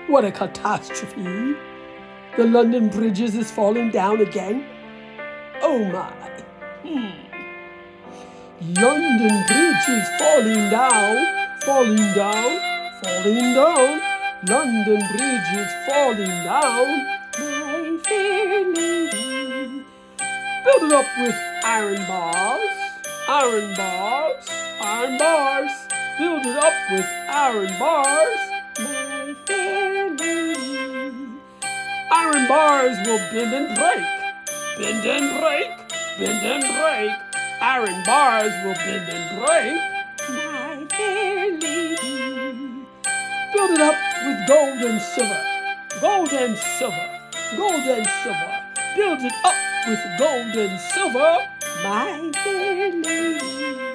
What a catastrophe! The London Bridges is falling down again. Oh my! London Bridge is falling down, falling down, falling down. London Bridge is falling down. My fair lady. Build it up with iron bars, iron bars, iron bars. Build it up with iron bars. My fair lady. Iron bars will bend and break, bend and break, bend and break. Iron bars will bend and break. My fair lady. Build it up with gold and silver, gold and silver, gold and silver. Build it up with gold and silver. My fair lady.